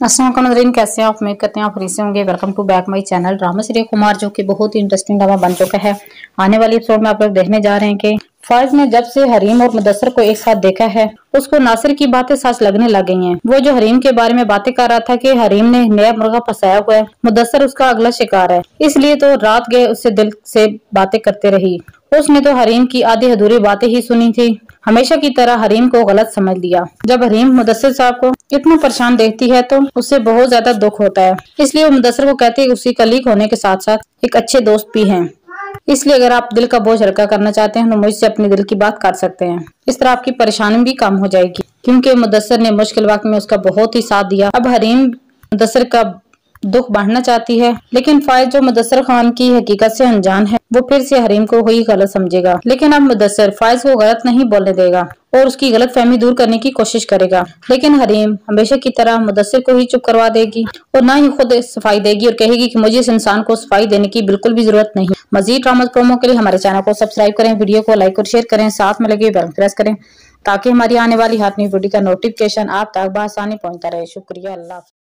अस्सलाम वालेकुम नाज़रीन, कैसे हैं आप? उम्मीद करते हैं आप फ्री से होंगे। Welcome to back my channel drama serial Kumar, जो कि बहुत ही इंटरेस्टिंग ड्रामा बन चुका है। आने वाली एपिसोड में आप लोग देखने जा रहे हैं कि फाइज ने जब से हरीम और मुदस्सर को एक साथ देखा है, उसको नासिर की बातें सच लगने लग गई हैं। वो जो हरीम के बारे में बातें कर रहा था कि हरीम ने नया मुर्गा फंसाया हुआ है, मुदस्सर उसका अगला शिकार है, इसलिए तो रात गए उससे दिल से बातें करते रही। उसने तो हरीम की आधी अधूरी बातें ही सुनी थी। हमेशा की तरह हरीम को गलत समझ लिया। जब हरीम मुदस्सर साहब को इतना परेशान देखती है तो उसे बहुत ज्यादा दुख होता है। इसलिए वो मुदस्सर को कहती है उसकी कलीग होने के साथ साथ एक अच्छे दोस्त भी हैं। इसलिए अगर आप दिल का बोझ हल्का करना चाहते हैं तो मुझसे अपने दिल की बात कर सकते हैं। इस तरह आपकी परेशानी भी कम हो जाएगी, क्योंकि मुदस्सर ने मुश्किल वक्त में उसका बहुत ही साथ दिया। अब हरीम मुदस्सर का दुख बांटना चाहती है, लेकिन फाइज जो मुदस्सर खान की हकीकत से अनजान है, वो फिर से हरीम को ही गलत समझेगा। लेकिन अब मुदस्सर फाइज को गलत नहीं बोलने देगा और उसकी गलत फहमी दूर करने की कोशिश करेगा। लेकिन हरीम हमेशा की तरह मुदस्सर को ही चुप करवा देगी और ना ही खुद सफाई देगी और कहेगी कि मुझे इस इंसान को सफाई देने की बिल्कुल भी जरूरत नहीं। मजीद ड्रामा प्रोमो के लिए हमारे चैनल को सब्सक्राइब करें, वीडियो को लाइक और शेयर करें, साथ में लगे बेल प्रेस करें ताकि हमारी आने वाली हर नई वीडियो का नोटिफिकेशन आप तक बआसानी पहुंचता रहे। शुक्रिया। अल्लाह।